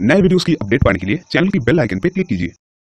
नए वीडियोस की अपडेट पाने के लिए चैनल की बेल आइकन पर क्लिक कीजिए।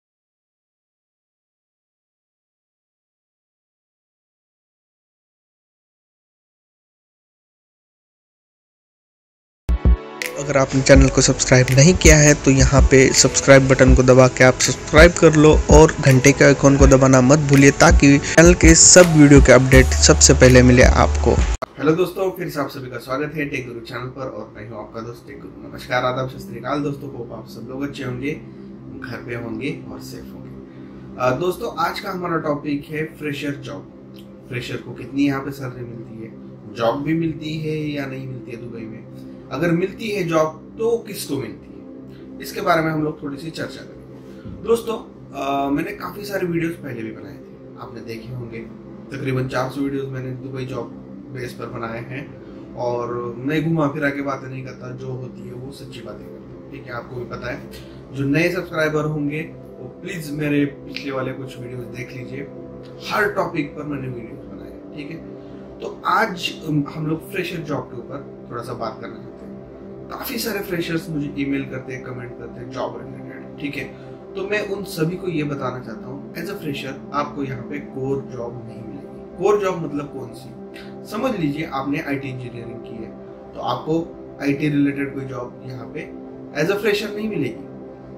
अगर आपने चैनल को सब्सक्राइब नहीं किया है तो यहाँ पे सब्सक्राइब बटन को दबा के आप सब्सक्राइब कर लो और घंटे के आइकॉन को दबाना मत भूलिए ताकि चैनल के सब वीडियो के अपडेट सबसे पहले मिले आपको। हेलो दोस्तों, फिर से आप सभी का स्वागत है टेक गुरु चैनल पर और मैं हूं आपका दोस्त टेक गुरु। नमस्कार, आदाब, सत श्री अकाल दोस्तों को। आप सब लोग अच्छे होंगे, घर पे होंगे और सेफ होंगे। दोस्तों, आज का हमारा टॉपिक है फ्रेशर जॉब। फ्रेशर को कितनी यहाँ पे सैलरी मिलती है, जॉब भी मिलती है या नहीं मिलती है दुबई में, अगर मिलती है जॉब तो किसको मिलती है, इसके बारे में हम लोग थोड़ी सी चर्चा करेंगे। दोस्तों, मैंने काफी सारे वीडियोस पहले भी बनाए थे, आपने देखे होंगे। तकरीबन 400 वीडियोस मैंने दुबई जॉब बेस पर बनाए हैं और मैं घुमा फिरा के बातें नहीं करता, जो होती है वो सच्ची बातें करता हूँ। ठीक है, आपको भी पता है। जो नए सब्सक्राइबर होंगे वो प्लीज मेरे पिछले वाले कुछ वीडियोस देख लीजिए, हर टॉपिक पर मैंने वीडियोस बनाए। ठीक है, तो आज हम लोग फ्रेशर जॉब के ऊपर थोड़ा सा बात करना चाहते हैं। काफी सारे फ्रेशर्स मुझे ईमेल करते हैं, कमेंट करते हैं जॉब रिलेटेड। ठीक है, तो मैं उन सभी को ये बताना चाहता हूँ, एज अ फ्रेशर आपको यहाँ पे कोर जॉब नहीं मिलेगी। कोर जॉब मतलब कौन सी, समझ लीजिए आपने आईटी इंजीनियरिंग की है तो आपको आईटी रिलेटेड कोई जॉब यहाँ पे एज अ फ्रेशर नहीं मिलेगी।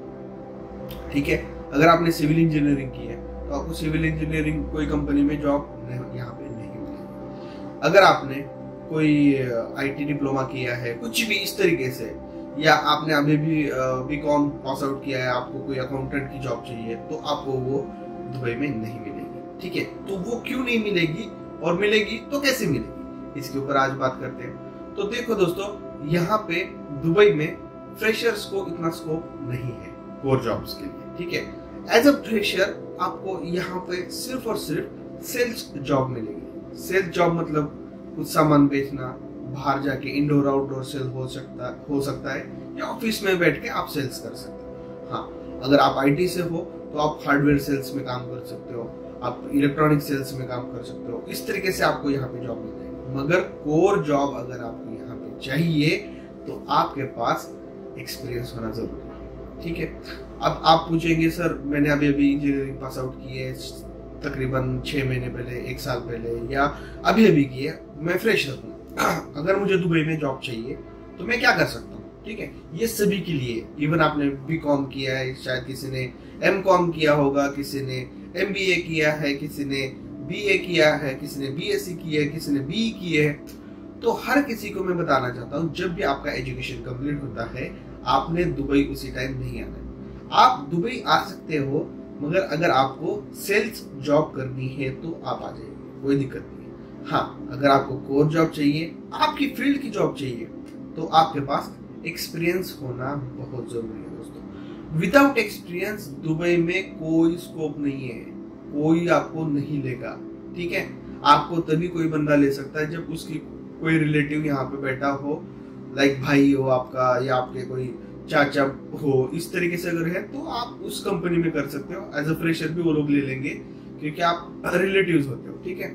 ठीक है, अगर आपने सिविल इंजीनियरिंग की है तो आपको सिविल इंजीनियरिंग कोई कंपनी में जॉब यहाँ पे नहीं मिलेगी। अगर आपने कोई आईटी डिप्लोमा किया है, कुछ भी इस तरीके से, या आपने अभी भी बीकॉम पास आउट किया है, आपको कोई अकाउंटेंट की जॉब चाहिए तो आपको वो दुबई में नहीं मिलेगी। ठीक है, तो वो क्यों नहीं मिलेगी और मिलेगी तो कैसे मिलेगी, इसके ऊपर आज बात करते हैं। तो देखो दोस्तों, यहाँ पे दुबई में फ्रेशर्स को इतना स्कोप नहीं है कोर जॉब्स के लिए। ठीक है, एज अ फ्रेशर आपको यहाँ पे सिर्फ और सिर्फ सेल्स जॉब मिलेगी। सेल्स जॉब मतलब कुछ सामान बेचना, बाहर जाके इंडोर आउटडोर सेल हो सकता है या ऑफिस में बैठ के आप सेल्स कर सकते हो। हाँ, अगर आप आईटी से हो तो आप हार्डवेयर सेल्स में काम कर सकते हो, आप इलेक्ट्रॉनिक सेल्स में काम कर सकते हो। इस तरीके से आपको यहाँ पे जॉब मिल जाएगी। मगर कोर जॉब अगर आपको यहाँ पे चाहिए तो आपके पास एक्सपीरियंस होना जरूरी है। ठीक है, अब आप पूछेंगे सर मैंने अभी इंजीनियरिंग पास आउट की है तकरीबन 6 महीने पहले, 1 साल पहले, या अभी की है, मैं फ्रेशर हूँ, अगर मुझे दुबई में जॉब चाहिए तो मैं क्या कर सकता हूँ। ठीक है, ये सभी के लिए, इवन आपने बीकॉम किया है, शायद किसी ने एमकॉम किया होगा, किसी ने एमबीए किया है, किसी ने बीए किया है, किसी ने बीएससी की है, किसी ने बीई की है। तो हर किसी को मैं बताना चाहता हूँ, जब भी आपका एजुकेशन कंप्लीट होता है आपने दुबई उसी टाइम नहीं आना है। आप दुबई आ सकते हो, मगर अगर आपको सेल्स जॉब करनी है तो आप आ जाइए, कोई दिक्कत नहीं है। हाँ, अगर आपको कोर जॉब चाहिए, आपकी फील्ड की जॉब चाहिए, तो आपके पास एक्सपीरियंस होना बहुत जरूरी है दोस्तों। विदाउट एक्सपीरियंस दुबई में कोई स्कोप नहीं है, कोई आपको नहीं लेगा। ठीक है, आपको तभी कोई बंदा ले सकता है जब उसकी कोई रिलेटिव यहाँ पे बैठा हो, लाइक भाई हो आपका या आपके कोई चाचा हो, इस तरीके से अगर है तो आप उस कंपनी में कर सकते हो। एज अ फ्रेशर भी वो लोग ले लेंगे क्योंकि आप रिलेटिव्स होते हो। ठीक है,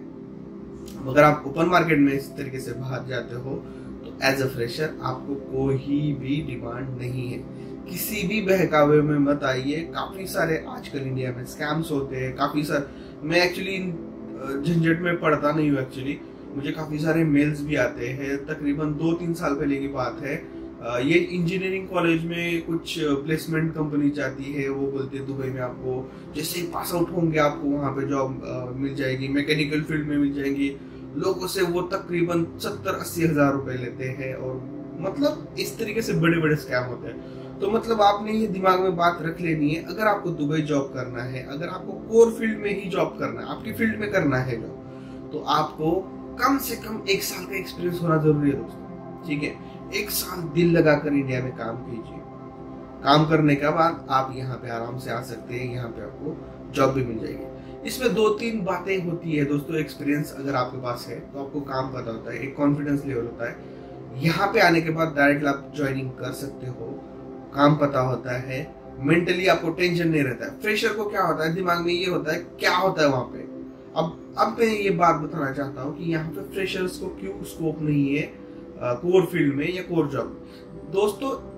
अगर आप ओपन मार्केट में इस तरीके से बाहर जाते हो तो एज अ फ्रेशर आपको कोई भी डिमांड नहीं है। किसी भी बहकावे में मत आइए। काफी सारे आजकल इंडिया में स्कैम्स होते हैं, काफी सारे। मैं एक्चुअली झंझट में पड़ता नहीं हूँ, एक्चुअली मुझे काफी सारे मेल्स भी आते हैं। तकरीबन 2-3 साल पहले की बात है, ये इंजीनियरिंग कॉलेज में कुछ प्लेसमेंट कंपनी चाहती है, वो बोलते हैं दुबई में आपको जैसे ही पास आउट होंगे आपको वहां पे जॉब मिल जाएगी, मैकेनिकल फील्ड में मिल जाएंगी। लोगों से वो तकरीबन 70-80 हजार रुपए लेते हैं और मतलब इस तरीके से बड़े बड़े स्कैम होते हैं। तो मतलब आपने ये दिमाग में बात रख लेनी है, अगर आपको दुबई जॉब करना है, अगर आपको कोर फील्ड में ही जॉब करना है, आपकी फील्ड में करना है जॉब, तो आपको कम से कम 1 साल का एक्सपीरियंस होना जरूरी है दोस्तों। ठीक है, 1 साल दिल लगाकर इंडिया में काम कीजिए। काम करने के बाद आप यहाँ पे आराम से आ सकते हैं, यहाँ पे आपको जॉब भी मिल जाएगी। इसमें 2-3 बातें होती है दोस्तों। एक्सपीरियंस अगर आपके पास है तो आपको काम पता होता है, एक कॉन्फिडेंस लेवल होता है। यहाँ पे आने के बाद डायरेक्ट आप ज्वाइनिंग कर सकते हो, काम पता होता है, मेंटली आपको टेंशन नहीं रहता है। फ्रेशर को क्या होता है, दिमाग में ये होता है क्या होता है वहां पे। अब मैं ये बात बताना चाहता हूँ कि यहाँ पे फ्रेशर्स को क्यों स्कोप नहीं है कोर फील्ड में या कोर जॉब। दोस्तों,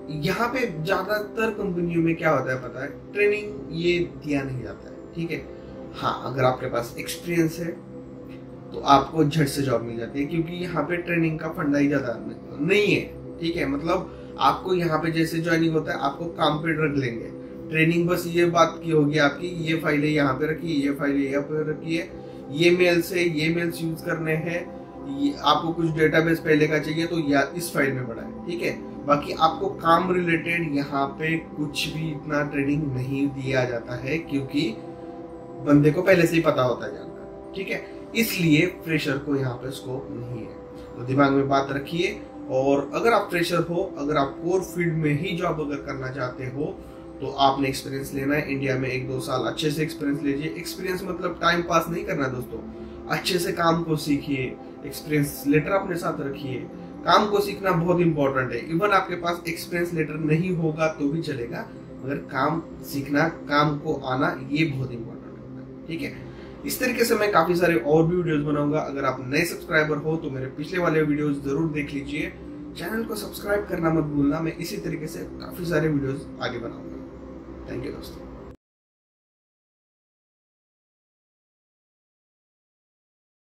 यहाँ पे ज्यादातर कंपनियों में क्या होता है पता है, ट्रेनिंग ये दिया नहीं जाता है, ठीक है। हाँ, अगर आपके पास एक्सपीरियंस है तो आपको झट से जॉब मिल जाती है, क्योंकि यहाँ पे ट्रेनिंग का फंडा ही ज्यादा नहीं है, ठीक है। मतलब आपको यहाँ पे जैसे ज्वाइनिंग होता है आपको काम पे रख लेंगे, ट्रेनिंग बस ये बात की होगी आपकी, ये फाइलें यहाँ पे रखी, ये फाइलें यहाँ पे रखी है, ये मेल्स है, ये मेल्स यूज करने हैं, आपको कुछ डेटाबेस पहले का चाहिए तो या इस फाइल में पड़ा है, ठीक है। बाकी आपको काम रिलेटेड यहाँ पे कुछ भी इतना ट्रेनिंग नहीं दिया जाता है, क्योंकि बंदे को पहले से ही पता होता है जानकारी, ठीक है। इसलिए फ्रेशर को यहाँ पे स्कोप नहीं है, तो दिमाग में बात रखिए। और अगर आप फ्रेशर हो, अगर आप कोर फील्ड में ही जॉब अगर करना चाहते हो तो आपने एक्सपीरियंस लेना है। इंडिया में 1-2 साल अच्छे से एक्सपीरियंस लीजिए। एक्सपीरियंस मतलब टाइम पास नहीं करना दोस्तों, अच्छे से काम को सीखिए, एक्सपीरियंस लेटर अपने साथ रखिए। काम को सीखना बहुत इंपॉर्टेंट है। इवन आपके पास एक्सपीरियंस लेटर नहीं होगा तो भी चलेगा, मगर काम सीखना, काम को आना, ये बहुत इंपॉर्टेंट होता है, ठीक है। इस तरीके से मैं काफी सारे और भी वीडियोस बनाऊंगा। अगर आप नए सब्सक्राइबर हो तो मेरे पिछले वाले वीडियोस जरूर देख लीजिए। चैनल को सब्सक्राइब करना मत भूलना, मैं इसी तरीके से काफी सारे वीडियोस आगे बनाऊंगा। थैंक यू दोस्तों।